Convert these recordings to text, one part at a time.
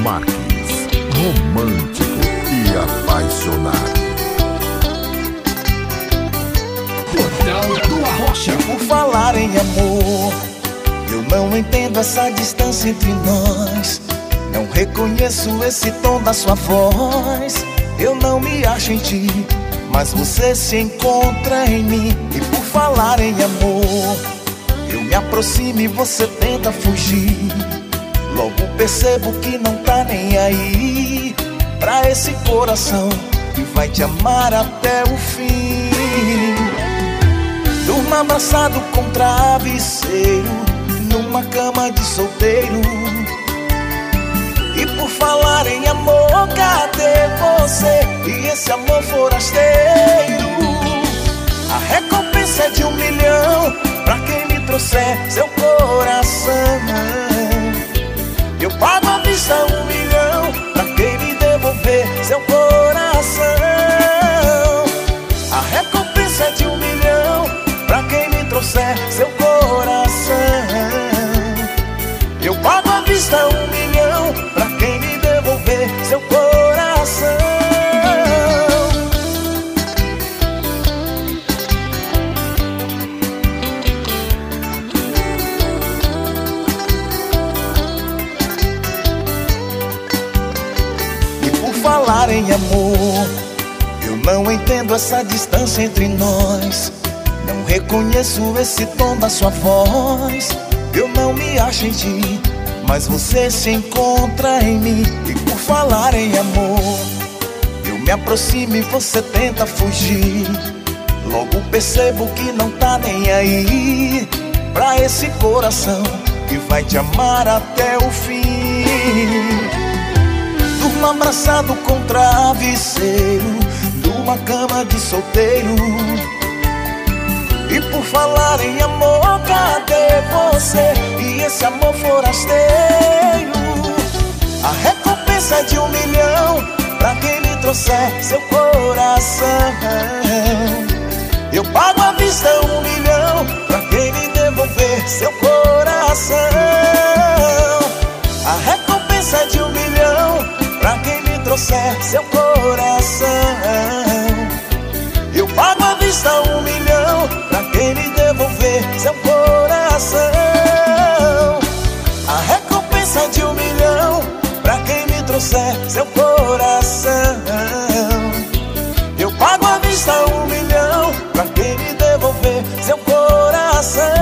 Marques, romântico e apaixonado. Portal do Arrocha. Por falar em amor, eu não entendo essa distância entre nós. Não reconheço esse tom da sua voz. Eu não me acho em ti, mas você se encontra em mim. E por falar em amor, eu me aproximo e você tenta fugir. Logo percebo que não tá nem aí pra esse coração que vai te amar até o fim. Durma abraçado com travesseiro, numa cama de solteiro. E por falar em amor, cadê você e esse amor forasteiro? A recompensa é de 1 milhão pra quem me trouxer seu coração. Eu pago à vista 1 milhão pra quem me devolver seu coração. A recompensa é de 1 milhão pra quem me trouxer seu coração. Eu pago à vista 1 milhão pra quem me devolver seu coração. E por falar em amor, eu não entendo essa distância entre nós. Não reconheço esse tom da sua voz. Eu não me acho em ti, mas você se encontra em mim. E por falar em amor, eu me aproximo e você tenta fugir. Logo percebo que não tá nem aí pra esse coração que vai te amar até o fim. Durma abraçado com travesseiro, numa cama de solteiro. E por falar em amor, cadê você e esse amor forasteiro? A recompensa é de 1 milhão pra quem me trouxer seu coração. Eu pago à vista 1 milhão pra quem me devolver seu coração. A recompensa é de 1 milhão pra quem me trouxer seu coração. Eu pago à vista 1 milhão pra quem me devolver seu coração. A recompensa é de 1 milhão pra quem me trouxer seu coração. Eu pago à vista 1 milhão pra quem me devolver seu coração.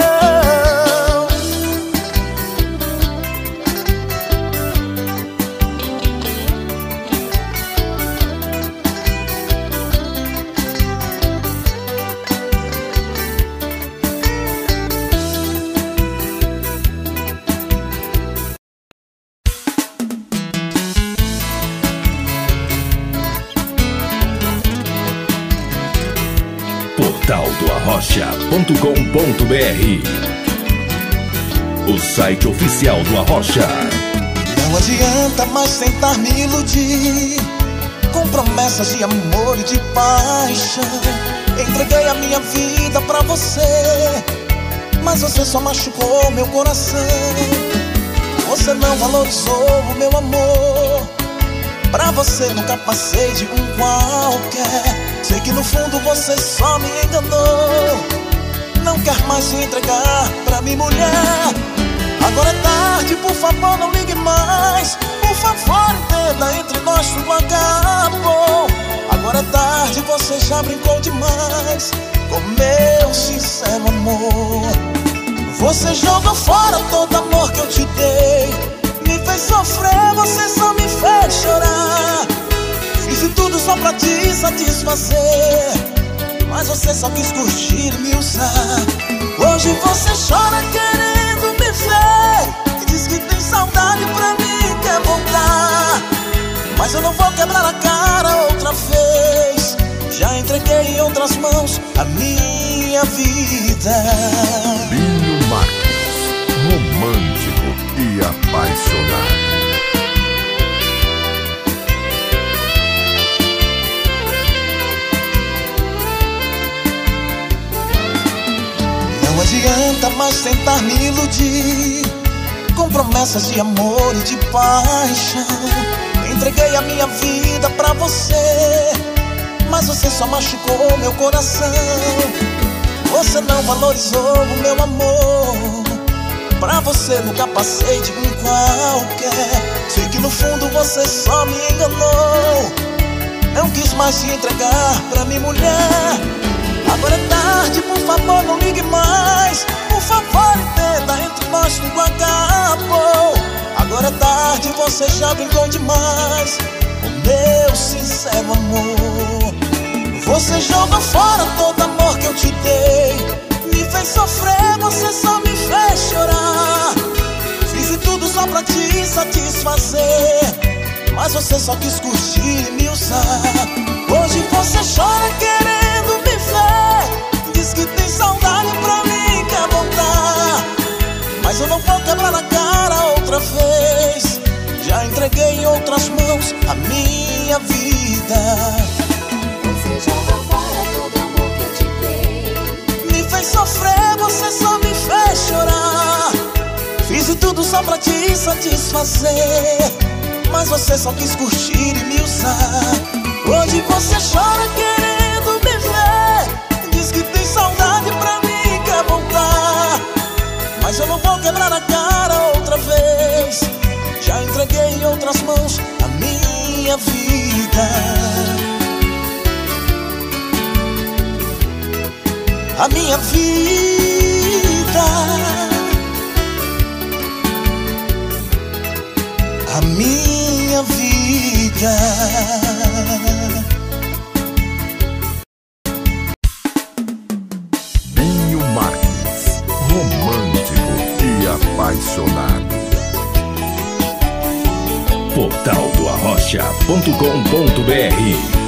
portaldoarrocha.com.br, o site oficial do Arrocha. Não adianta mais tentar me iludir com promessas de amor e de paixão. Entreguei a minha vida pra você, mas você só machucou meu coração. Você não valorizou o meu amor. Pra você nunca passei de um qualquer. Sei que no fundo você só me enganou. Não quer mais se entregar pra mim, mulher. Agora é tarde, por favor não ligue mais. Por favor entenda, entre nós tudo acabou. Agora é tarde, você já brincou demais com meu sincero amor. Você jogou fora todo amor que eu te dei. Me fez sofrer, você só me fez chorar. Fiz de tudo só pra te satisfazer, mas você só quis curtir e me usar. Hoje você chora querendo me ver e diz que tem saudade pra mim, quer voltar. Mas eu não vou quebrar a cara outra vez. Já entreguei em outras mãos a minha vida. Binho Marques, romântico e apaixonado. Não adianta mais tentar me iludir com promessas de amor e de paixão. Entreguei a minha vida pra você, mas você só machucou meu coração. Você não valorizou o meu amor, pra você nunca passei de um qualquer. Sei que no fundo você só me enganou, não quis mais se entregar pra mim, mulher. Agora é tarde, por favor não ligue mais. Por favor entenda, entre nós tudo acabou. Agora é tarde, você já brincou demais com meu sincero amor. Você jogou fora todo amor que eu te dei, me fez sofrer, você só me fez chorar. Fiz de tudo só pra te satisfazer, mas você só quis curtir e me usar. Hoje você chora querendo me ver, diz que tem saudade pra mim, quer voltar. Mas eu não vou quebrar a cara outra vez, já entreguei em outras mãos a minha vida. Você jogou fora todo amor que eu te dei, Me fez sofrer, você só me fez chorar. Fiz de tudo só pra te satisfazer, mas você só quis curtir e me usar. Hoje você chora querendo me ver, diz que tem saudade pra mim, quer voltar. Mas eu não vou quebrar a cara outra vez, já entreguei em outras mãos a minha vida. A minha vida, a minha vida. Binho Marques, romântico e apaixonado. Portal do Arrocha.com.br,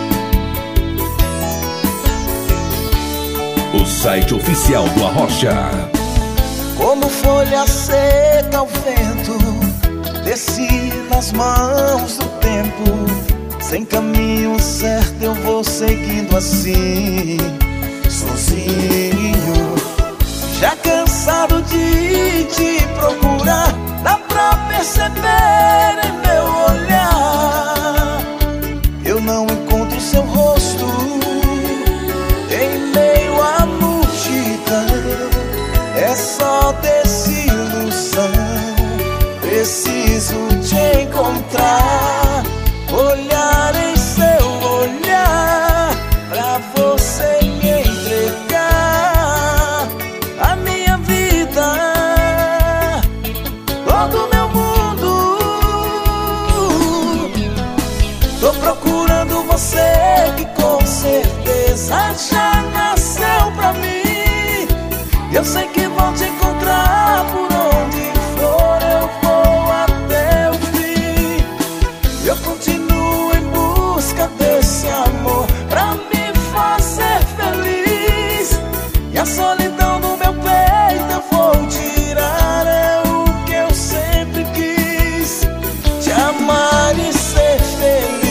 o site oficial do Arrocha. Como folha seca ao vento, desci nas mãos do tempo. Sem caminho certo eu vou seguindo assim, sozinho. Já cansado de te procurar, dá pra perceber em meu olhar. Eu não encontro seu rosto em meio à multidão, é só desilusão. Preciso te encontrar, olhar em seu olhar, pra você me entregar a minha vida, todo meu mundo. Tô procurando você que com certeza já nasceu pra mim. Eu sei que vou te encontrar por onde for, eu vou até o fim. Eu continuo em busca desse amor pra me fazer feliz, e a solidão do meu peito eu vou tirar. É o que eu sempre quis, te amar e ser feliz.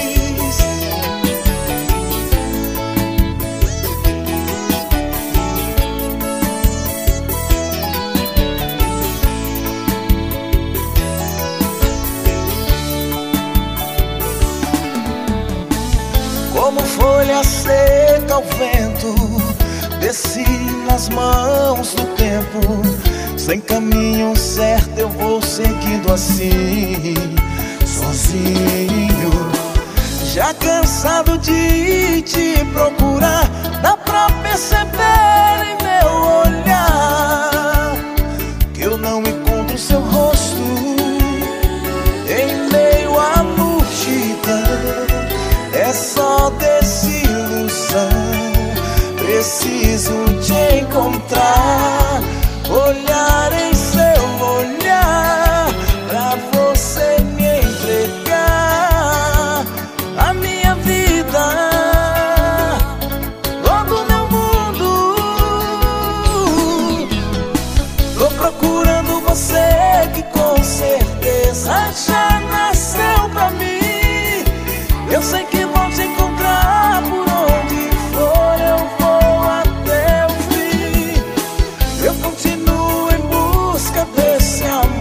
Como folha seca ao vento, desci nas mãos do tempo. Sem caminho certo eu vou seguindo assim, sozinho. Já cansado de te procurar, dá pra perceber em meu olhar que eu não encontro seu rosto em meio à multidão. É só desilusão, preciso te encontrar, olhar em seu olhar, pra você me entregar a minha vida, todo meu mundo. Tô procurando você que com certeza já nasceu pra mim. Eu sei que vou te encontrar por onde for, eu vou até o fim. Eu continuo em busca desse amor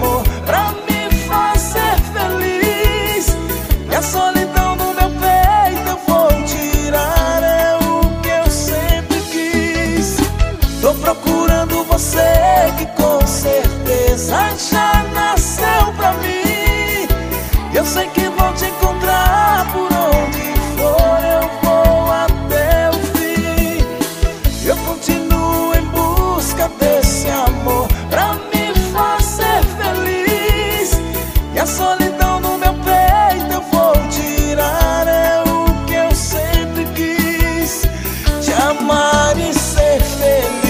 procurando você, que com certeza já nasceu pra mim. Eu sei que vou te encontrar por onde for, eu vou até o fim. Eu continuo em busca desse amor pra me fazer feliz. E a solidão no meu peito eu vou tirar, é o que eu sempre quis, te amar e ser feliz.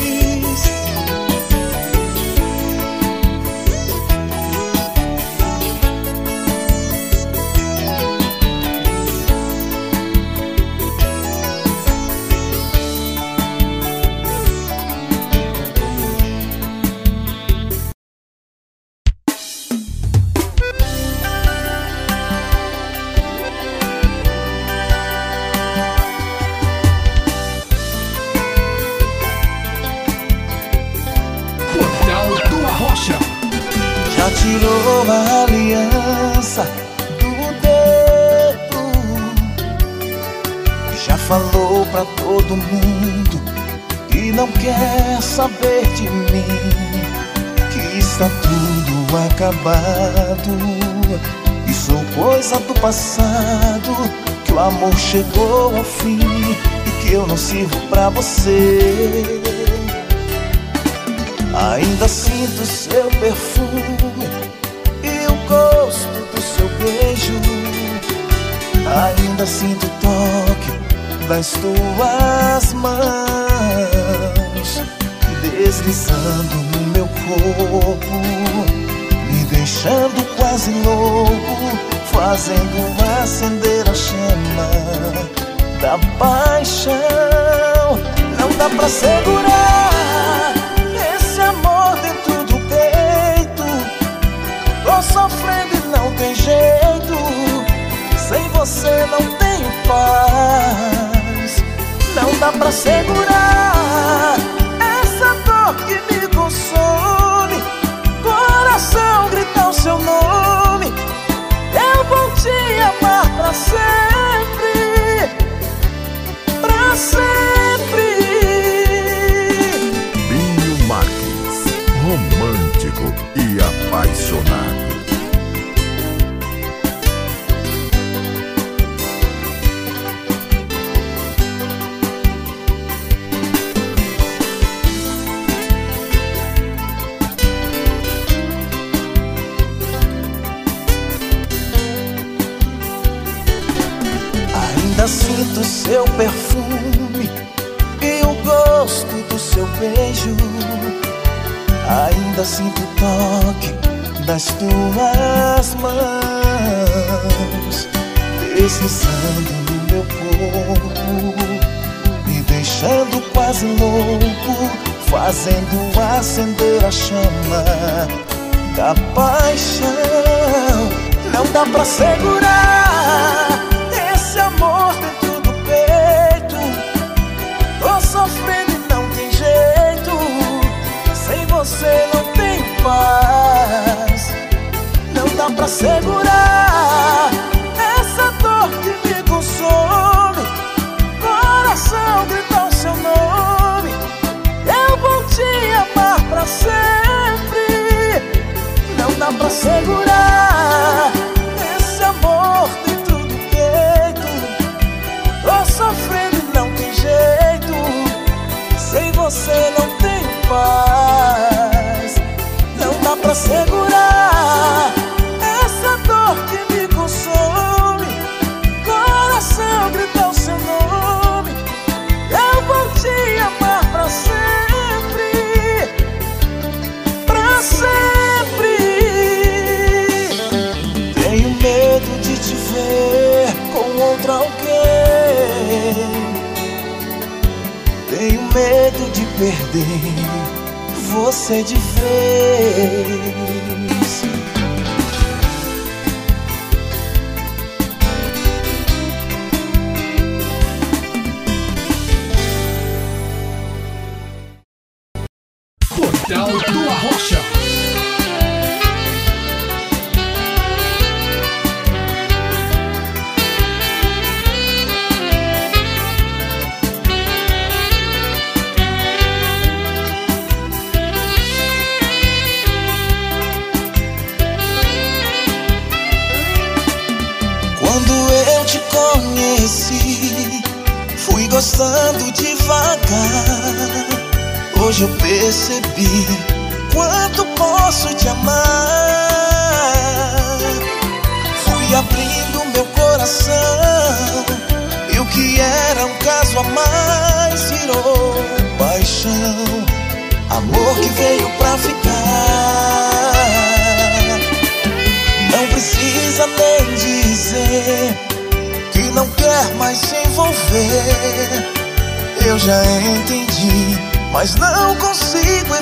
Já tirou a aliança do dedo, já falou pra todo mundo que não quer saber de mim, que está tudo acabado e sou coisa do passado, que o amor chegou ao fim e que eu não sirvo pra você. Ainda sinto seu perfume e o gosto do seu beijo. Ainda sinto o toque das tuas mãos deslizando no meu corpo, me deixando quase louco, fazendo acender a chama da paixão. Não dá pra segurar esse amor dentro do peito. Tô sofrendo e não tem jeito, sem você não tenho paz. Não dá pra segurar essa dor que me consome. Coração grita o seu nome, eu vou te amar pra sempre, pra sempre. Binho Marques, romântico e apaixonado. Ainda sinto seu perfume e o gosto do seu beijo. Ainda sinto o toque das tuas mãos deslizando no meu corpo, me deixando quase louco, fazendo acender a chama da paixão. Não dá pra segurar esse amor dentro do peito. Tô sofrendo e não tem jeito, sem você não tenho paz. Não dá pra segurar essa dor que me consome. Coração grita o seu nome, eu vou te amar pra sempre. Não dá pra segurar esse amor dentro do peito. Tô sofrendo e não tem jeito, sem você não tenho paz. Não dá pra segurar essa dor que me consome. Coração grita o seu nome, eu vou te amar pra sempre, pra sempre. Tenho medo de te ver com outro alguém. Tenho medo de perder você de vez. Portal do Arrocha. eu percebi quanto posso te amar. Fui abrindo meu coração, e o que era um caso a mais virou paixão. Amor que veio pra ficar. Não precisa nem dizer que não quer mais se envolver. Eu já entendi, mas não consigo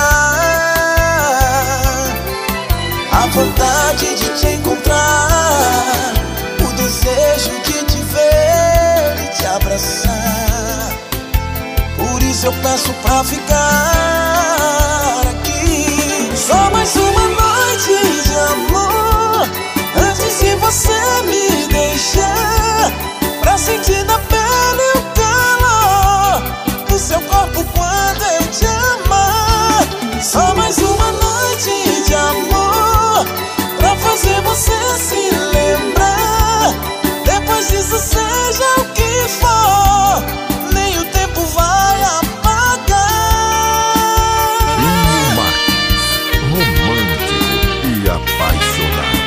evitar a vontade de te encontrar, o desejo de te ver e te abraçar. Por isso eu peço pra ficar aqui. Só mais uma noite de amor, antes de você me deixar, pra sentir na pele o calor do seu corpo quando eu te amar. Só mais uma noite de amor, pra fazer você se lembrar. Depois disso seja o que for, nem o tempo vai apagar. Binho Marques, romântico e apaixonado.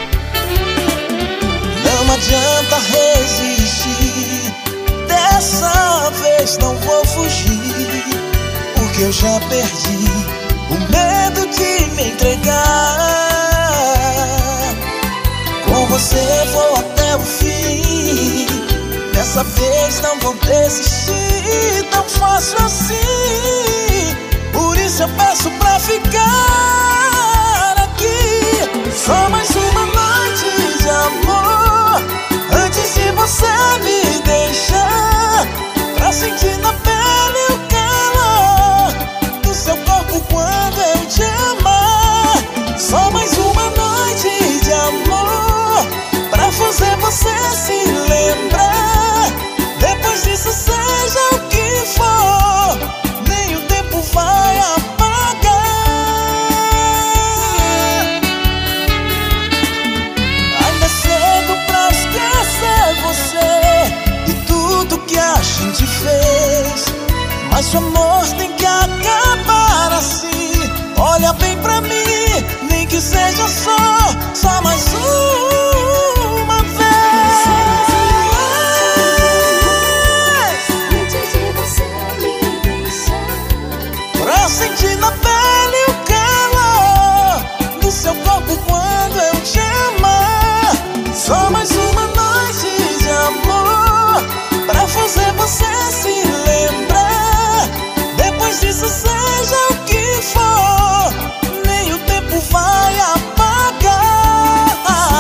Não adianta resistir, dessa vez não vou fugir, porque eu já perdi o medo de me entregar. Com você vou até o fim, dessa vez não vou desistir tão fácil assim. Por isso eu peço pra ficar aqui. Só mais uma noite de amor, antes de você me deixar, pra sentir na pele o calor do seu corpo quando eu te amar. Só mais uma noite de amor, pra fazer você se lembrar. Depois disso seja o que for, nem o tempo vai apagar. Ainda é cedo pra esquecer você e tudo que a gente fez, mas o amor tem que acabar assim. Olha bem pra mim, nem que seja só mais uma vez. Antes de você me deixar, Pra sentir na pele o calor do seu corpo quando eu te amar. Só mais uma noite de amor, pra fazer você se lembrar. Depois disso seja o que for, nem o tempo vai apagar.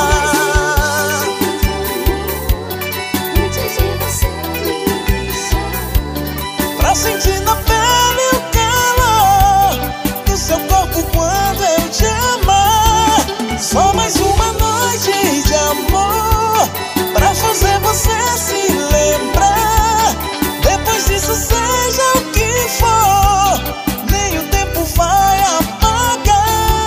antes de você me deixar, Pra sentir na pele o calor do seu corpo quando eu te amar. Só mais uma noite de amor, pra fazer você se lembrar. Depois disso seja o que for, nem o tempo vai apagar.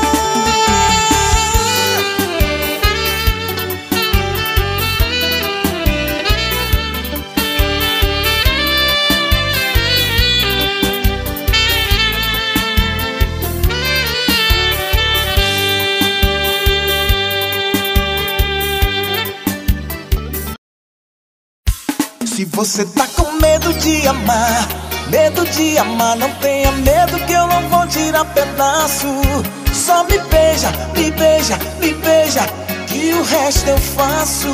Se você tá com medo de amar, não tenha medo que eu não vou tirar pedaço. Só me beija, me beija, me beija, que o resto eu faço.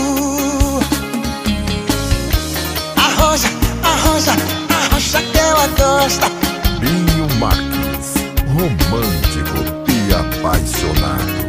Arranja, arranja, arranja que ela gosta. Binho Marques, romântico e apaixonado.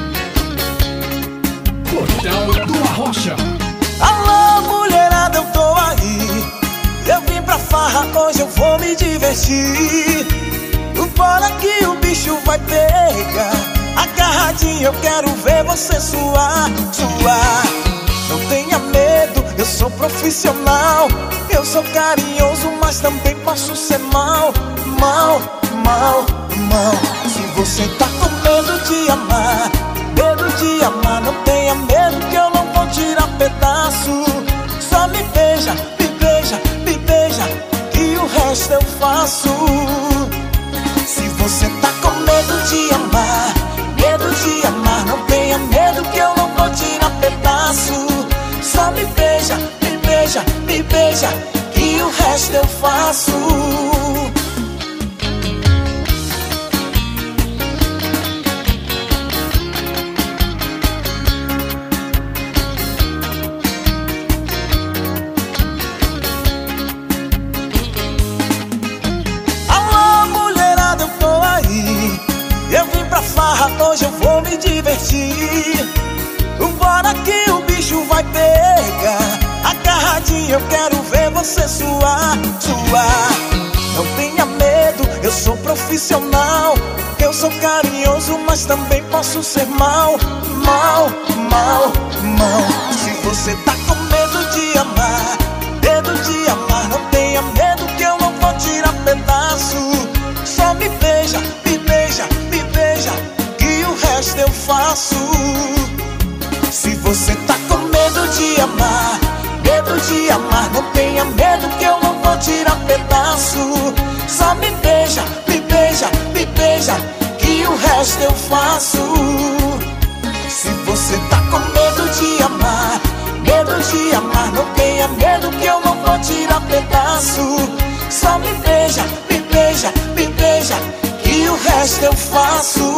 Portal do Arrocha. Alô, mulherada, eu tô aí. Eu vim pra farra, hoje eu vou me divertir. Bora que o bicho vai pegar. Agarradinho, eu quero ver você suar, suar. Não tenha medo, eu sou profissional. Eu sou carinhoso, mas também posso ser mal, mal, mal, mal. Se você tá com medo de amar, não tenha medo que eu não vou tirar pedaço. Só me beija, me beija, me beija, que o resto eu faço. você tá com medo de amar, não tenha medo que eu não vou tirar pedaço. Só me beija, me beija, me beija, e o resto eu faço. Alô, mulherada, eu tô aí. Eu vim pra farra, hoje eu vou me divertir. Bora que o bicho vai pegar. Agarradinho, eu quero ver você suar, suar. Não tenha medo, eu sou profissional. Eu sou carinhoso, mas também posso ser mal, mal, mal, mal. Se você tá com medo de amar, não tenha medo que eu não vou tirar pedaço. Só me beija, me beija, me beija, que o resto eu faço. Se você tá com medo de amar, não tenha medo que eu não vou tirar pedaço. Só me beija, me beija, me beija, que o resto eu faço. Se você tá com medo de amar, não tenha medo que eu não vou tirar pedaço. Só me beija, me beija, me beija, que o resto eu faço.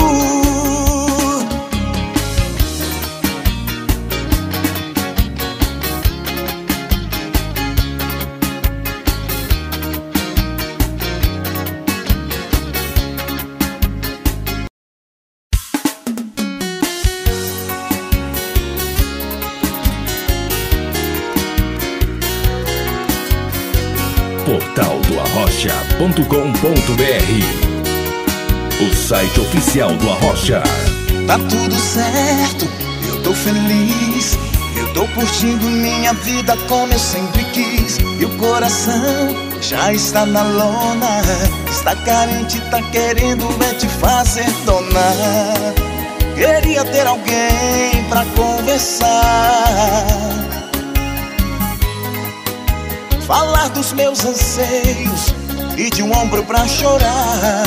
portaldoarrocha.com.br, o site oficial do Arrocha. Tá tudo certo, eu tô feliz. Eu tô curtindo minha vida como eu sempre quis. E o coração já está na lona. Está carente, tá querendo te fazer dona. Queria ter alguém pra conversar, falar dos meus anseios e de um ombro pra chorar.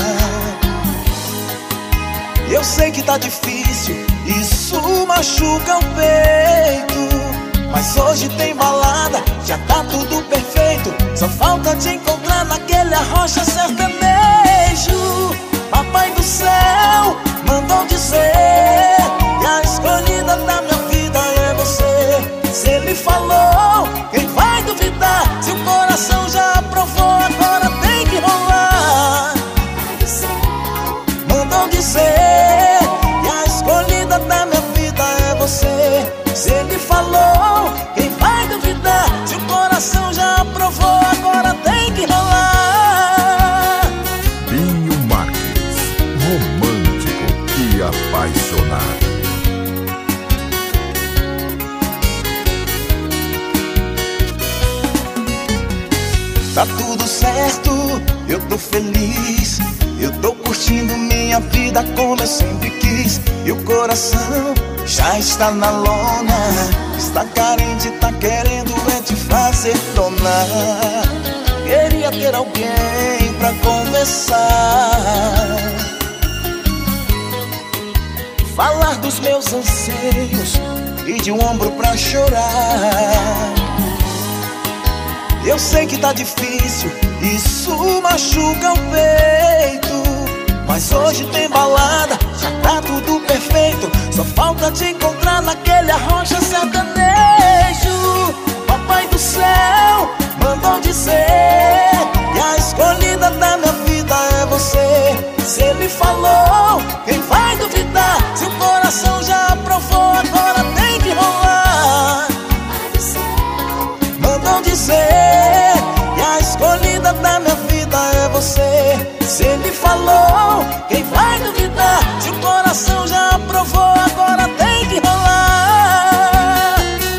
Eu sei que tá difícil, isso machuca o peito, mas hoje tem balada, já tá tudo perfeito. Só falta te encontrar naquele Arrocha sertanejo. Papai do céu mandou dizer que a escolhida da minha vida é você. Se ele falou, quem vai duvidar? Se o coração já aprovou, agora tem que rolar. Mandou dizer que a escolhida da minha vida é você. Se ele falou, quem vai duvidar? Se o coração já aprovou, agora tem que rolar. Binho Marques, romântico e apaixonado. Tá tudo certo, eu tô feliz. Eu tô curtindo minha vida como eu sempre quis. E o coração já está na lona. Está carente, tá querendo te fazer dona. Queria ter alguém pra conversar, falar dos meus anseios e de um ombro pra chorar. Eu sei que tá difícil, isso machuca o peito, mas hoje tem balada, já tá tudo perfeito. Só falta te encontrar naquele Arrocha sertanejo. Papai do céu mandou dizer que a escolhida da minha vida é você. Se ele falou, quem vai duvidar? Se o coração já aprovou, agora tem que rolar. Mandou dizer que a escolhida da minha vida é você. Se ele falou, quem vai duvidar? Se o coração já aprovou, agora tem que rolar.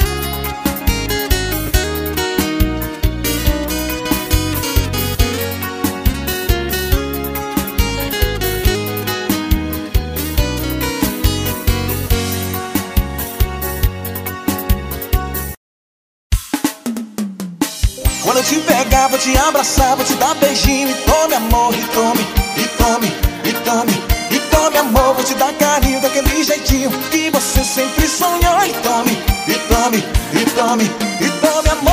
Quando eu te pegar, vou te abraçar, vou te dar beijinho. E tome amor, e tome, e tome, e sempre sonhou. E tome, e tome, e tome, e tome amor.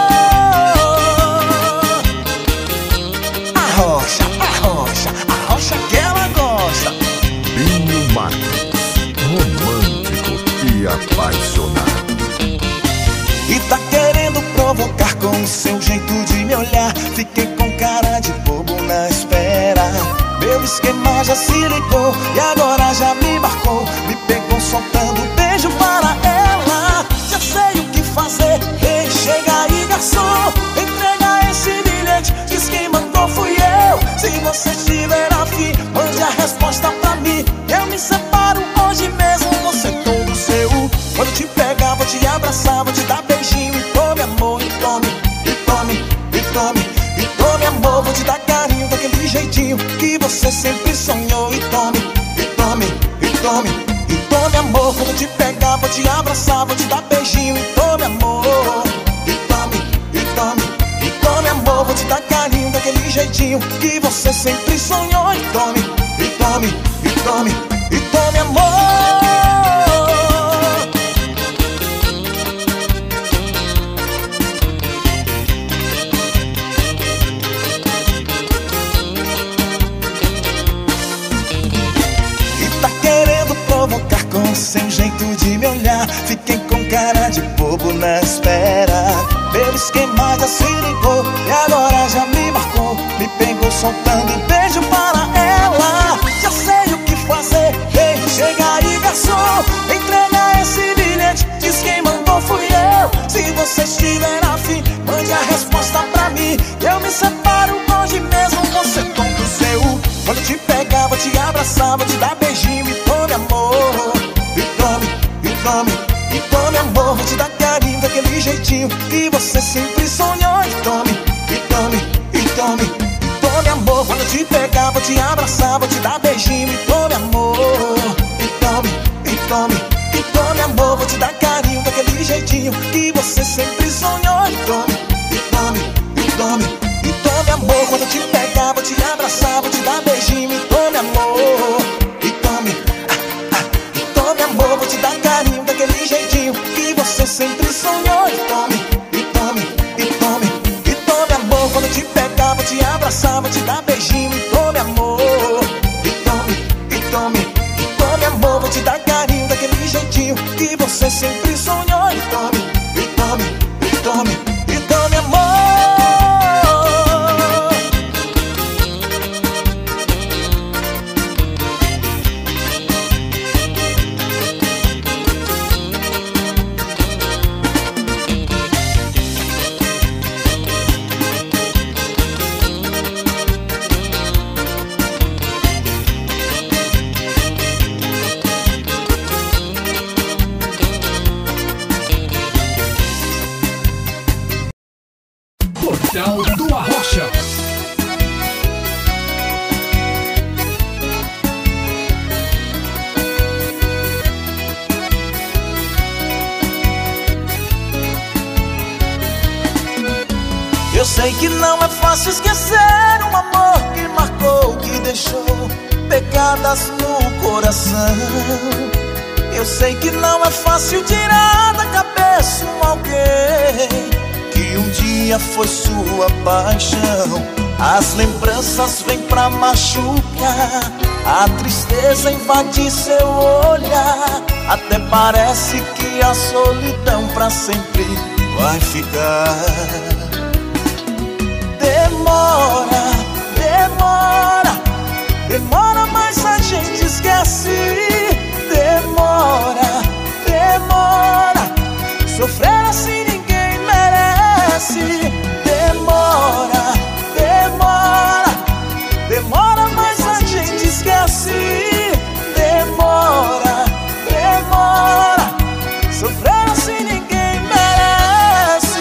Arrocha, arrocha, arrocha que ela gosta. Binho Marques, romântico e apaixonado. E tá querendo provocar com o seu jeito de me olhar. Fiquei com cara de bobo na espera. Meu esquema já se ligou e agora já me marcou. Me pegou soltando beijo para ela. Já sei o que fazer. Ei, chega aí, garçom, entrega esse bilhete. Diz quem mandou fui eu. Se você estiver afim, mande a resposta pra mim. Eu me separo hoje mesmo, você todo seu. Quando te pegar, vou te abraçar, vou te dar beijinho. E tome amor, e tome, e tome, e tome, e tome amor. Vou te dar carinho daquele jeitinho que você sempre sonhou. E tome, e tome, e tome, e tome amor. Quando te pegar, vou te abraçar, vou te dar beijinho. E tome amor, e tome, e tome, e tome amor. Vou te dar carinho daquele jeitinho que você sempre sonhou. E tome, e tome, e tome, e tome amor. Provocar com seu jeito de me olhar. Fiquei com cara de bobo na espera. Meu esquema já se ligou e agora já me marcou. Me pegou soltando beijo para ela. Já sei o que fazer. Ei, chega aí, garçom, entrega esse bilhete. Diz quem mandou fui eu. Se você estiver afim, mande a resposta pra mim. Eu me separo hoje mesmo, você todo seu. Quando te pegar, vou te abraçar, vou te dar beijinho. E tome amor, e tome, e tome, e tome amor. Vou te dar carinho daquele jeitinho que você sempre sonhou. E tome, e tome, e tome, e tome amor. Quando te pegar, vou te abraçar, vou te dar beijinho. E tome amor, e tome, e tome, e tome amor. Vou te dar carinho daquele jeitinho que você sempre sonhou. E tome, e tome, e tome, e tome amor. Quando te pegar, vou te abraçar, vou te dar beijinho. E tome amor, e tome, e tome amor. Vou te dar carinho daquele jeitinho que você sempre sonhou. E tome, e tome, e tome, e tome amor. Quando te pegar, vou te abraçar, vou te dar beijinho. E tome amor, e tome, e tome, e tome amor. Vou te dar carinho daquele jeitinho que você sempre sonhou. E tome, e tome, e tome, e tome amor. Portal do Arrocha. Eu sei que não é fácil esquecer um amor que marcou, que deixou pegadas no coração. Eu sei que não é fácil tirar da cabeça um alguém que um dia foi sua paixão. As lembranças vêm pra machucar, a tristeza invade seu olhar. Até parece que a solidão pra sempre vai ficar. Demora, demora, demora, mas a gente esquece. Demora, demora, sofrer assim ninguém merece. Demora, demora, demora, mas a gente esquece. Demora, demora, sofrer assim ninguém merece.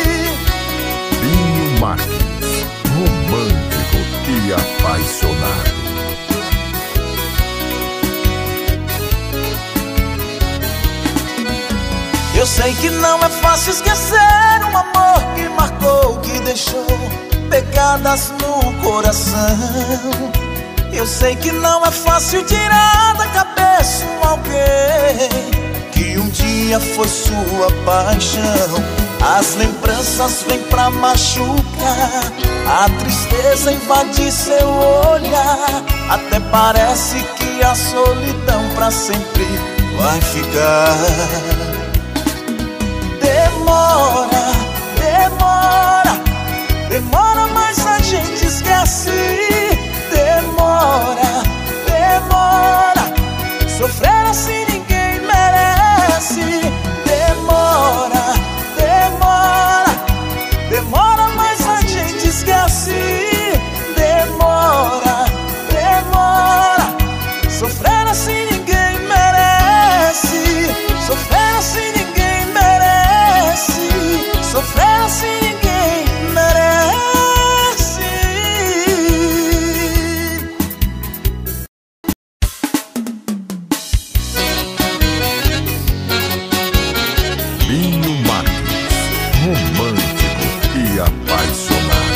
Binho Marques, romântico e apaixonado. Eu sei que não é fácil esquecer um amor que marcou, que deixou pegadas no coração. Eu sei que não é fácil tirar da cabeça um alguém que um dia foi sua paixão. As lembranças vêm pra machucar, a tristeza invade seu olhar. Até parece que a solidão pra sempre vai ficar. Demora, demora, demora, mas a gente esquece. Demora, demora, sofrer assim ninguém merece. Demora, demora, demora, mas a gente esquece. Demora, demora, sofrer assim ninguém merece. Sofrer assim ninguém merece. Sofrer assim ninguém merece. Binho Marques, romântico e apaixonado.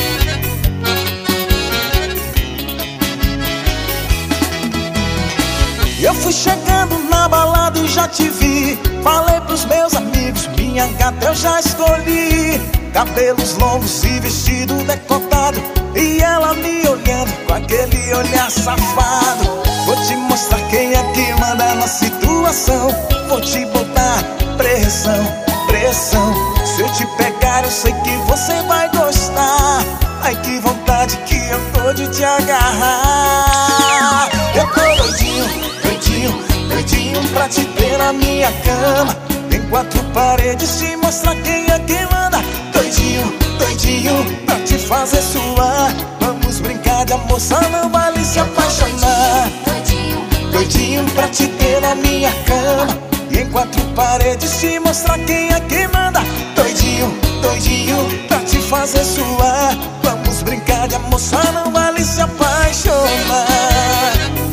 Eu fui chegando na balada e já te vi. Falei pros meus amigos, minha gata eu já escolhi. Cabelos longos e vestido decotado, e ela me olhando com aquele olhar safado. Vou te mostrar quem é que manda na situação. Vou te botar pressão, pressão. Se eu te pegar eu sei que você vai gostar. Ai que vontade que eu tô de te agarrar. Eu tô doidinho, doidinho, doidinho pra te ter na minha cama. Em quatro paredes te mostrar quem é que manda. Doidinho, doidinho pra te fazer suar. Vamos brincar de amor, só não vale se apaixonar. Doidinho pra te ter na minha cama. E em quatro paredes te mostrar quem é que manda. Doidinho, doidinho pra te fazer suar. Vamos brincar de amor, só não vale se apaixonar.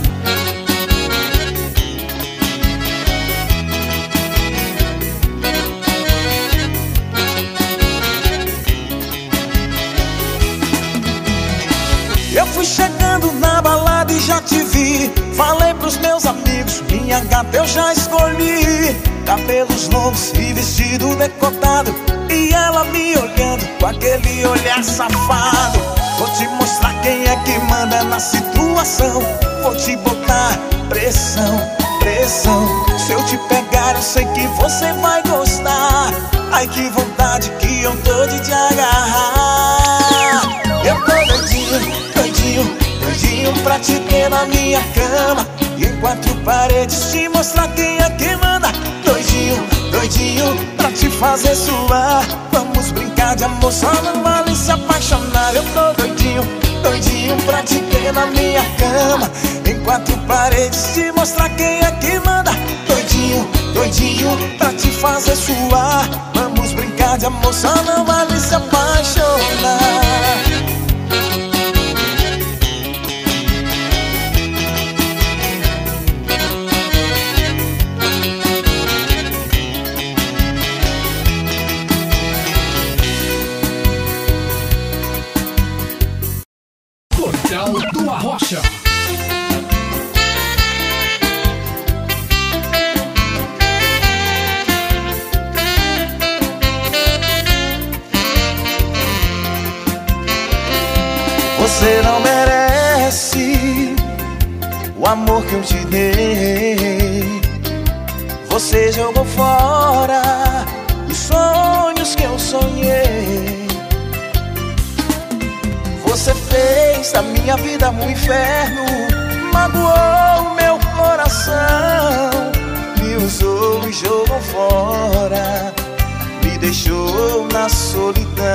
Eu fui chegando na balada e já te vi. Falei pros meus amigos, minha gata eu já escolhi. Cabelos longos e vestido decotado, e ela me olhando com aquele olhar safado. Vou te mostrar quem é que manda na situação. Vou te botar pressão, pressão. Se eu te pegar eu sei que você vai gostar. Ai que vontade que eu tô de te agarrar. Eu tô doidinho, doidinho, doidinho pra te ter na minha cama. E em quatro paredes te mostrar quem é que manda. Doidinho, doidinho pra te fazer suar. Vamos brincar de amor, só não vale se apaixonar. Eu tô doidinho, doidinho pra te ter na minha cama. Em quatro paredes te mostrar quem é que manda. Doidinho, doidinho pra te fazer suar. Vamos brincar de amor, só não vale se apaixonar. Portal do Arrocha. Você não merece o amor que eu te dei. Você jogou fora os sonhos que eu sonhei. Você fez da minha vida um inferno, magoou o meu coração, me usou e jogou fora, me deixou na solidão.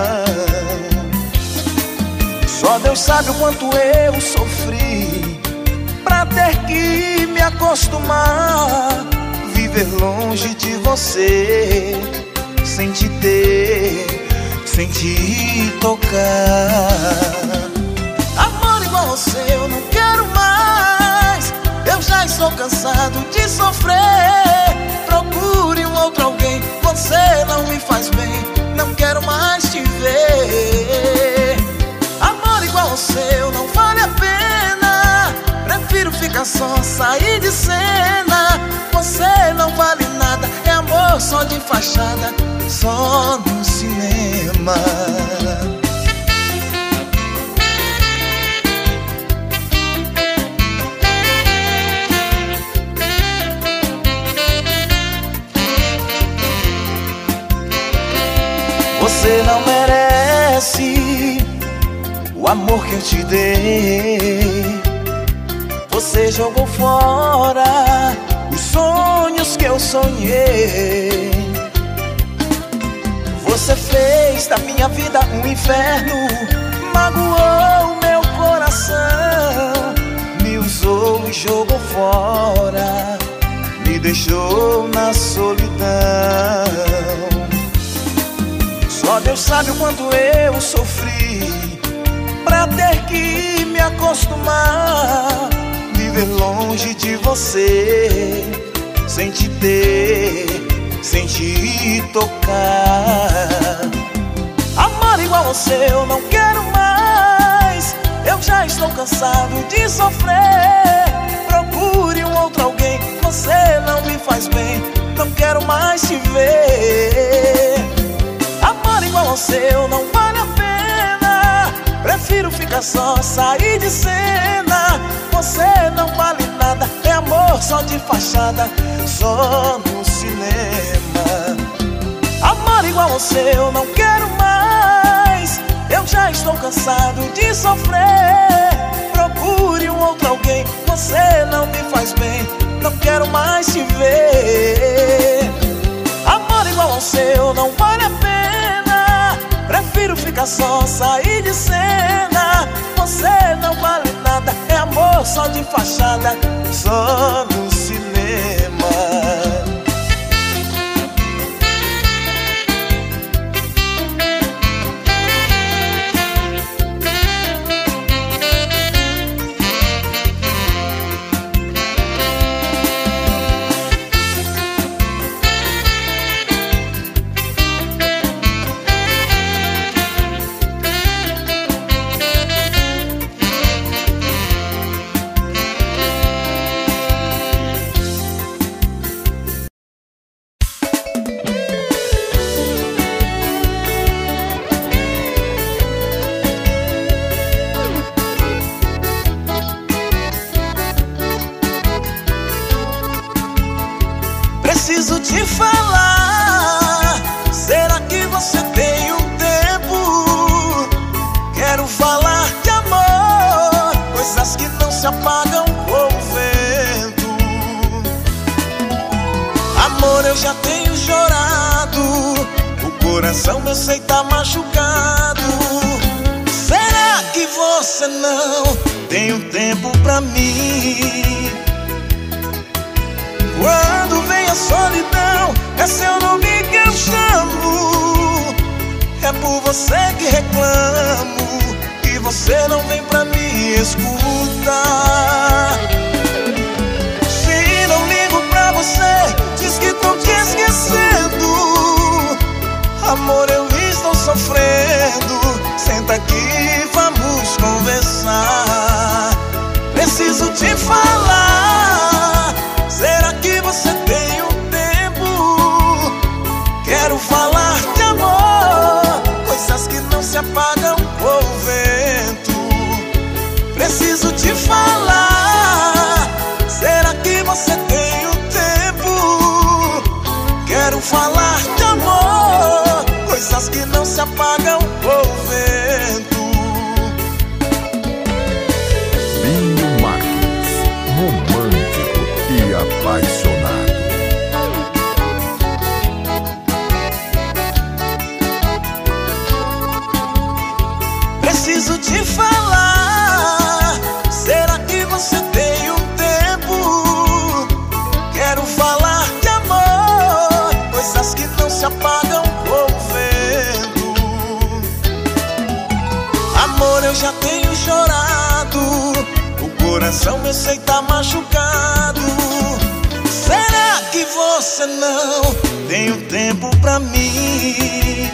Só Deus sabe o quanto eu sofri pra ter que me acostumar, viver longe de você, sem te ter, sem te tocar. Amor igual você eu não quero mais. Eu já estou cansado de sofrer. Procure um outro alguém, você não me faz bem, não quero mais te ver. Amor igual você não vale a pena. Prefiro ficar só, sair de cena. Você não vale nada, amor só de fachada, só no cinema. Você não merece o amor que eu te dei. Você jogou fora os sonhos que eu sonhei. Você fez da minha vida um inferno, magoou meu coração, me usou e jogou fora, me deixou na solidão. Só Deus sabe o quanto eu sofri pra ter que me acostumar, viver longe de você, sem te ter, sem te tocar. Amor igual você eu não quero mais, eu já estou cansado de sofrer. Procure um outro alguém, você não me faz bem, não quero mais te ver. Amor igual você eu não vale a pena, prefiro ficar só, sair de cena. Você não vale nada, é amor só de fachada, só no cinema. Amor igual você eu não quero mais, eu já estou cansado de sofrer. Procure um outro alguém, você não me faz bem, não quero mais te ver. Amor igual você eu não vale a pena, prefiro ficar só, sair de cena. Você não vale nada, é amor só de fachada, só no cinema. Preciso te falar, será que você tem um tempo? Quero falar de amor, coisas que não se apagam com o vento. Amor, eu já tenho chorado, o coração meu sei tá machucado. Será que você não tem um tempo pra mim? Quando vem a solidão, é seu nome que eu chamo, é por você que reclamo, e você não vem pra me escutar. Se não ligo pra você, diz que tô te esquecendo. Amor, eu estou sofrendo, senta aqui, vamos conversar. Preciso te falar, será que você tem um tempo? Quero falar de amor, coisas que não se apagam com o vento. Preciso te falar, será que você tem um tempo? Quero falar de amor, coisas que não se apagam com o vento. Binho Marques, romântico e apaixonado. Preciso te falar, será que você tem um tempo? Quero falar de amor, coisas que não se apagam com o vento. Amor, eu já tenho chorado, o coração meu sei tá machucado. Será que você não tem um tempo pra mim?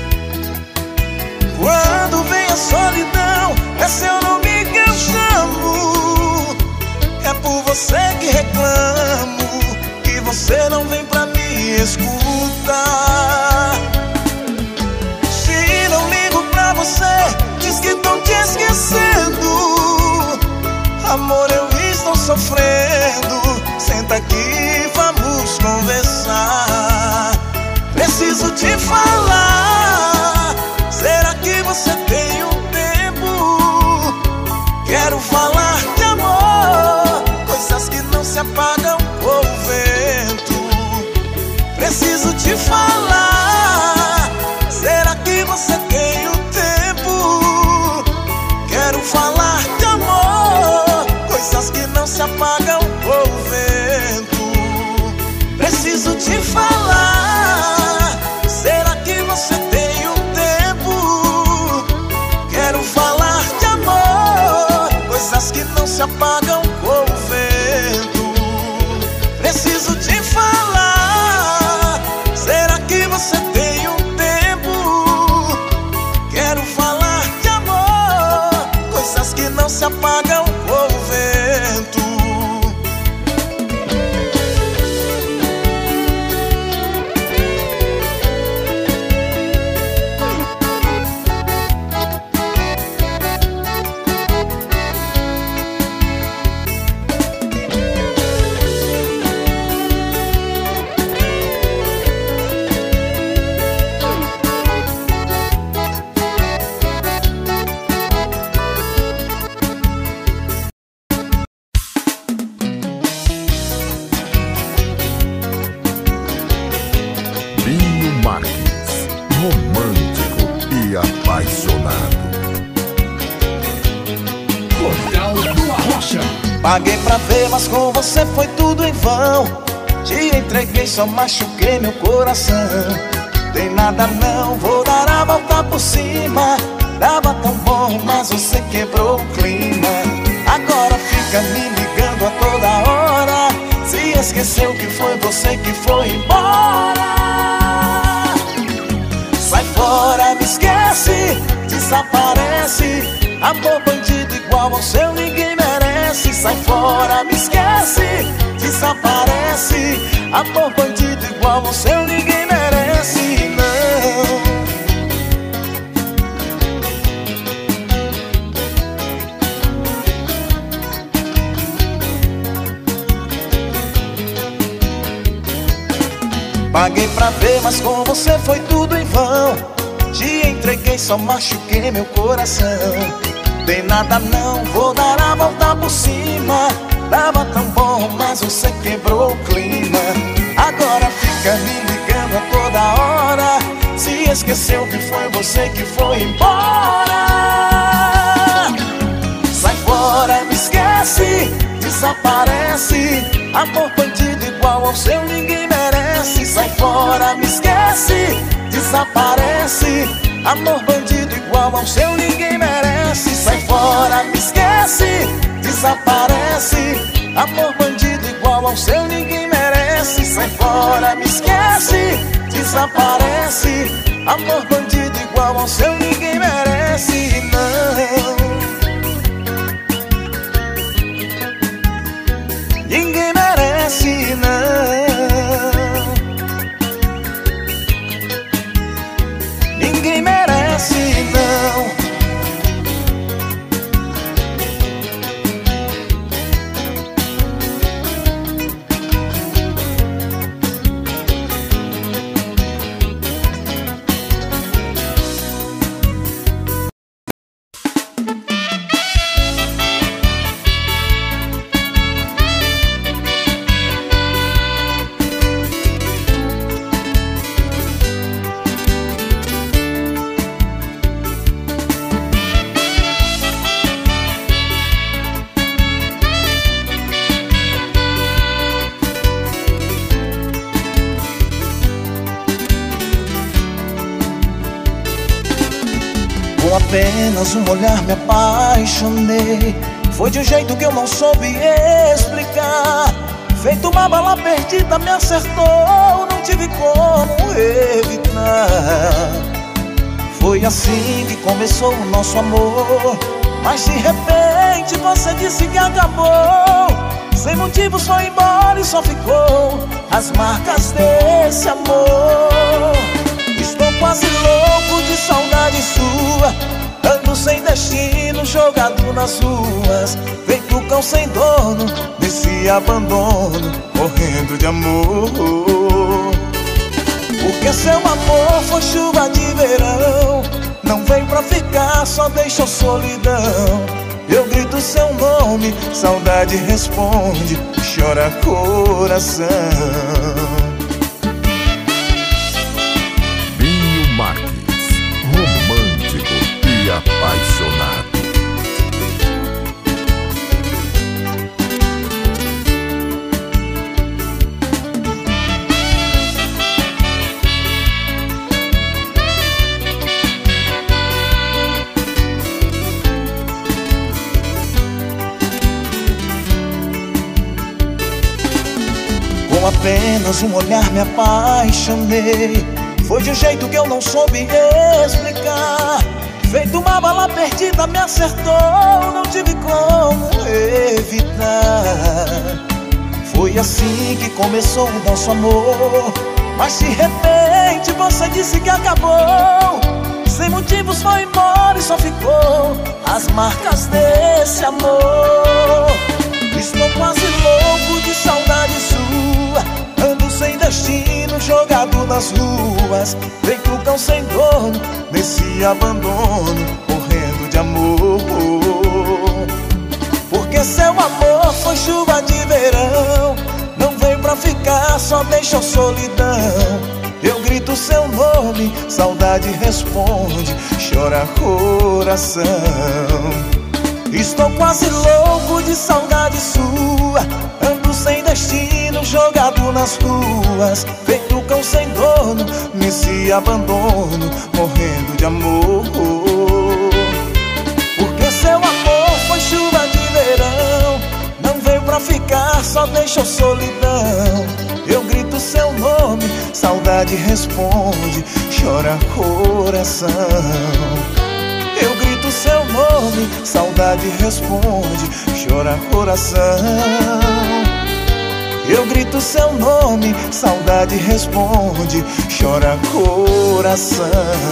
Quando vem a solidão, é seu nome que eu chamo, é por você que reclamo, e você não vem pra me escutar. voltar. Se não ligo pra você, diz que tô te esquecendo. Amor, eu estou sofrendo. Senta aqui, vamos conversar. Preciso te falar. Será que você tem um tempo? Quero falar de amor, coisas que não se apagam com o vento. Preciso te falar. Será que você tem um tempo? Quero falar de amor, coisas que não se apagam com o vento. Preciso te falar. Será que você tem um tempo? Quero falar de amor, coisas que não se apagam com o vento. Preciso te falar. Será que você tem um tempo? Quero falar de amor, coisas que não se apagam com o vento. Binho Marques, romântico e apaixonado. Portal do Arrocha. Paguei pra ver, mas com você foi tudo em vão. Te entreguei, só machuquei meu coração. Tem nada não, vou dar a volta por cima. Tava tão bom, mas você quebrou o clima. Agora fica me ligando a toda hora. Se esqueceu que foi você que foi embora. Sai fora, me esquece, desaparece. Amor bandido igual ao seu ninguém merece. Sai fora, me esquece, desaparece. Amor bandido igual ao seu ninguém merece, não. Paguei pra ver, mas com você foi tudo em vão. Te entreguei, só machuquei meu coração. Tem nada não, vou dar a volta por cima. Tava tão bom, mas você quebrou o clima. Agora fica me ligando a toda hora. Se esqueceu que foi você que foi embora. Sai fora, me esquece, desaparece. Amor bandido igual ao seu ninguém merece. Sai fora, me esquece, desaparece. Amor bandido igual ao seu ninguém merece. Sai fora, me esquece, desaparece. Amor bandido igual ao seu ninguém merece. Sai fora, me esquece, desaparece. Amor bandido igual ao seu ninguém merece, não. Ninguém merece, não. Ninguém merece, não. Com apenas um olhar me apaixonei. Foi de um jeito que eu não soube explicar. Feito uma bala perdida me acertou, não tive como evitar. Foi assim que começou o nosso amor, mas de repente você disse que acabou. sem motivos foi embora e só ficou as marcas desse amor. Estou quase louco de saudade sua, ando sem destino, jogado nas ruas, feito cão sem dono, nesse abandono, morrendo de amor. Porque seu amor foi chuva de verão, não veio pra ficar, só deixou solidão. Eu grito seu nome, saudade responde, chora coração. Binho Marques, romântico e apaixonado. Com apenas um olhar me apaixonei, foi de um jeito que eu não soube explicar. Feito uma bala perdida me acertou, não tive como evitar. Foi assim que começou o nosso amor, mas de repente você disse que acabou. Sem motivos foi embora e só ficou as marcas desse amor. Estou quase louco de saudade sua, ando sem destino, jogado nas ruas, feito cão sem dono, nesse abandono, morrendo de amor. Porque seu amor foi chuva de verão, não veio pra ficar, só deixou solidão. Eu grito seu nome, saudade responde, chora coração. Estou quase louco de saudade sua, ando sem destino, jogado nas ruas, feito cão sem dono, nesse abandono, morrendo de amor. Porque seu amor foi chuva de verão, não veio pra ficar, só deixou solidão. Eu grito seu nome, saudade responde, chora coração. Eu grito seu nome, saudade responde, chora coração. Eu grito seu nome, saudade responde, chora coração.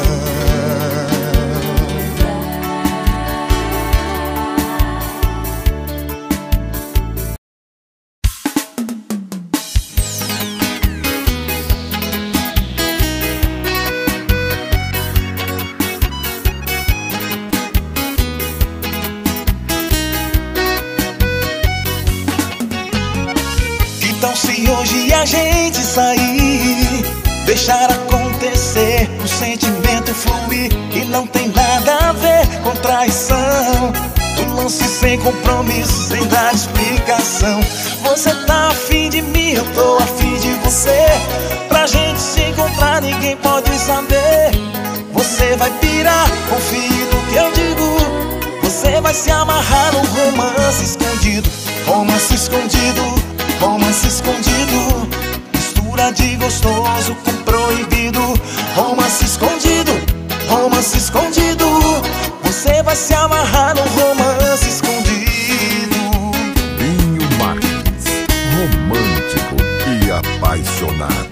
Então se hoje a gente sair, deixar acontecer, o sentimento fluir, e não tem nada a ver com traição, um lance sem compromisso, sem dar explicação. Você tá afim de mim, eu tô afim de você, pra gente se encontrar ninguém pode saber. Você vai pirar, confie no que eu digo, você vai se amarrar num romance escondido, romance escondido. Romance escondido, mistura de gostoso com proibido. Romance escondido, romance escondido. Você vai se amarrar no romance escondido. Binho Marques, romântico e apaixonado.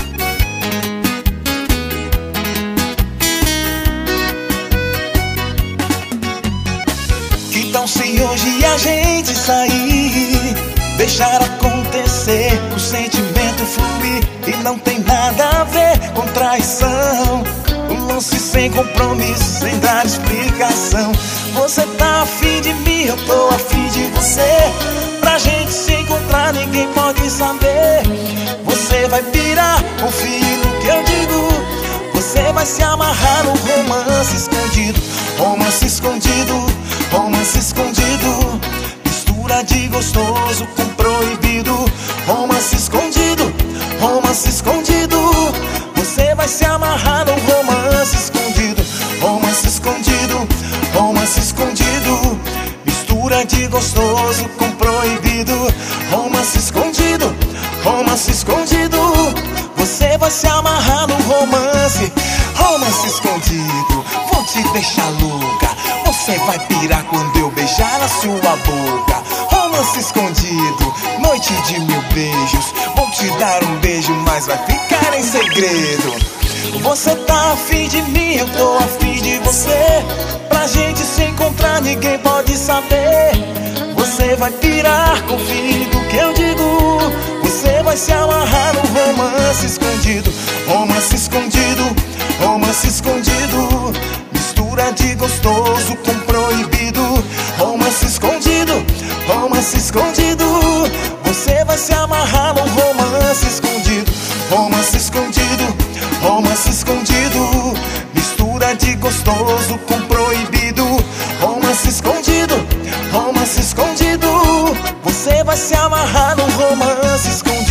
Então se hoje a gente sair, deixar acontecer, o sentimento fluir, e não tem nada a ver com traição, um lance sem compromisso, sem dar explicação. Você tá afim de mim, eu tô afim de você, pra gente se encontrar ninguém pode saber. Você vai pirar, confie no que eu digo, você vai se amarrar no romance escondido. Romance escondido, romance escondido, mistura de gostoso com proibido. Romance escondido, romance escondido. Você vai se amarrar no romance escondido. Romance escondido, romance escondido, mistura de gostoso com proibido. Romance escondido, romance escondido. Você vai se amarrar no romance. Romance escondido, vou te deixar louca, você vai pirar quando eu beijar a sua boca. Romance romance escondido, noite de 1000 beijos. Vou te dar um beijo, mas vai ficar em segredo. Você tá afim de mim, eu tô afim de você. Pra gente se encontrar ninguém pode saber. Você vai pirar, confie no que eu digo. Você vai se amarrar no romance escondido. Romance escondido, romance escondido. Mistura de gostoso com proibido. Romance escondido, romance escondido. Você vai se amarrar no romance escondido. Romance escondido, romance escondido. Mistura de gostoso com proibido. Romance escondido, romance escondido. Você vai se amarrar no romance escondido.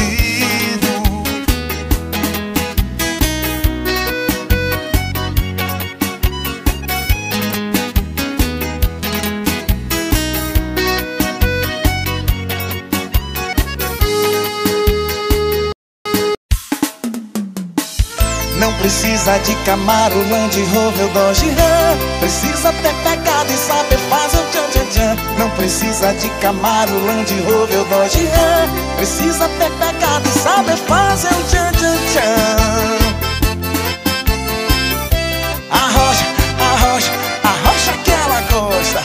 Não precisa de Camaro, Land Rover, Dodge Ram. Precisa ter pegado e saber fazer o tchan tchan tchan. Não precisa de Camaro, Land Rover, Dodge Ram. Precisa ter pegado e saber fazer o tchan tchan tchan. Arrocha, arrocha, arrocha que ela gosta.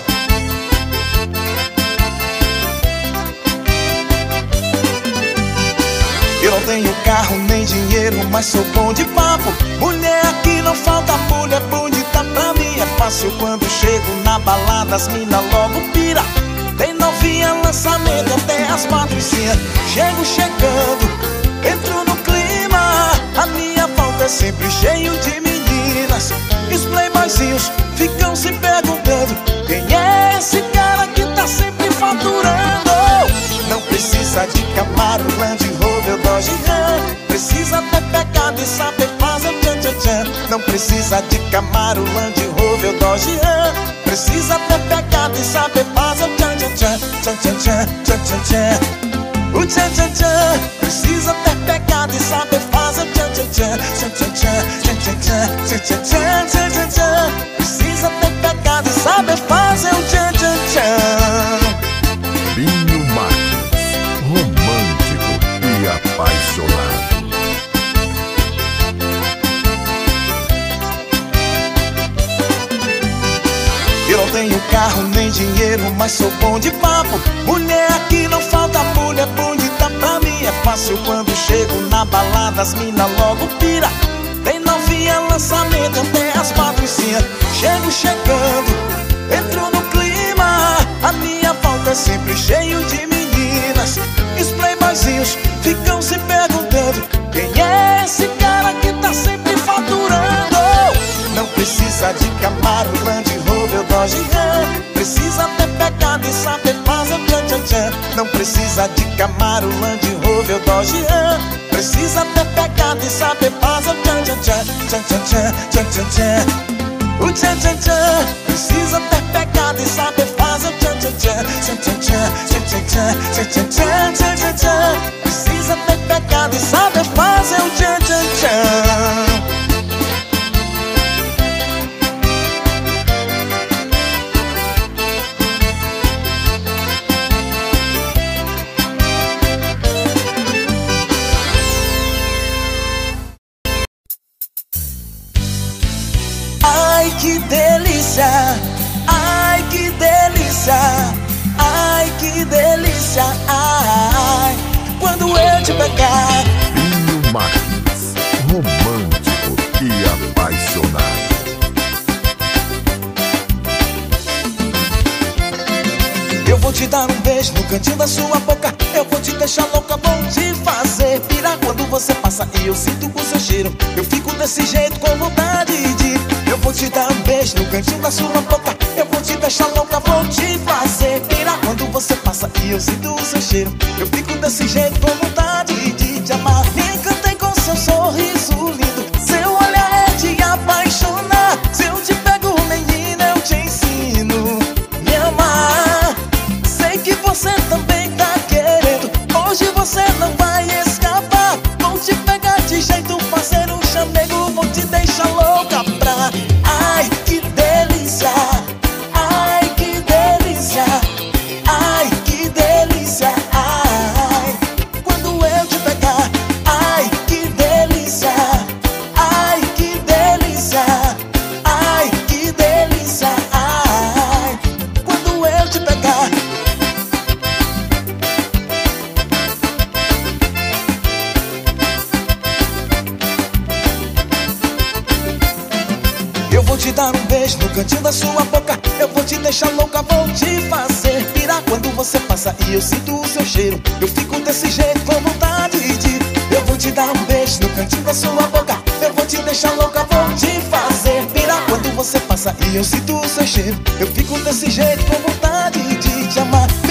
Eu não tenho carro nem dinheiro, mas sou bom de papo. Mulher aqui não falta, mulher bonita pra mim é fácil. Quando chego na balada as mina logo pira. Tem novinha, lançamento até as patricinhas. Chego chegando, entro no clima. A minha volta é sempre cheio de meninas. Os playboyzinhos ficam se perguntando: quem é esse cara que tá sempre faturando? Não precisa de Camaro, Land Rover, Dodge Ram. Precisa ter pegado e saber fazer tchan tchan tchan. Não precisa de Camaro, Land Rover, Dodge Ram. Precisa ter pegado e saber fazer tchan tchan tchan. Tchan tchan tchan, tchan tchan tchan. O tchan tchan tchan. Precisa ter pegado e saber fazer tchan tchan tchan. Tchan tchan tchan, tchan tchan tchan, tchan tchan tchan, tchan tchan. Precisa ter pegado e saber fazer o tchan tchan tchan. Binho Marques, romântico e apaixonado. Eu não tenho carro nem dinheiro, mas sou bom de papo. Mulher aqui não falta, mulher bonita pra mim é fácil. Quando chego na balada as mina logo pira. Tem novinha, lançamento até as patricinhas. Chego chegando, entro no clima. A minha volta é sempre cheio de meninas. Os playboyzinhos ficam se perguntando: quem é esse cara que tá sempre faturando? Não precisa de Camaro, Land Rover, Dodge Ram. Precisa ter pegado e saber fazer tchan tchan tchan. Não precisa de Camaro, Land Rover, Dodge Ram. Precisa ter pegado e saber fazer tchan tchan tchan. Tchan tchan tchan, tchan tchan tchan. O tchan tchan tchan. Precisa ter pegado e saber fazer tchan tchan tchan. Tchan tchan tchan, tchan tchan tchan, tchan tchan tchan, tchan tchan. Precisa ter pegado e saber fazer o tchan tchan tchan. Ai que delícia, ai que delícia, ai que delícia, ai, quando eu te pegar. Binho Marques, romântico e apaixonado. Eu vou te dar um beijo no cantinho da sua boca. Eu vou te deixar louca, vou te fazer pirar. Quando você passa e eu sinto o seu cheiro, eu fico desse jeito com vontade de. Eu vou te dar um beijo no cantinho da sua boca. Eu vou te deixar louca, vou te fazer pirar. Quando você passa e eu sinto o seu cheiro, eu fico desse jeito com vontade de te amar. Me encantei com seu sorriso lindo. Seu olhar é de apaixonar. Se eu te pego, menina, eu te ensino me amar. Sei que você também tá querendo. Hoje você não vai escapar. Vou te pegar de jeito, fazer um chamego. Vou te deixar louca pra. Ai que delícia, ai que delícia, ai que delícia. dar um beijo no cantinho da sua boca. Eu vou te deixar louca, vou te fazer pirar. Quando você passa e eu sinto o seu cheiro, eu fico desse jeito com vontade de... Eu vou te dar um beijo no cantinho da sua boca. Eu vou te deixar louca, vou te fazer pirar. Quando você passa e eu sinto o seu cheiro, eu fico desse jeito com vontade de te amar.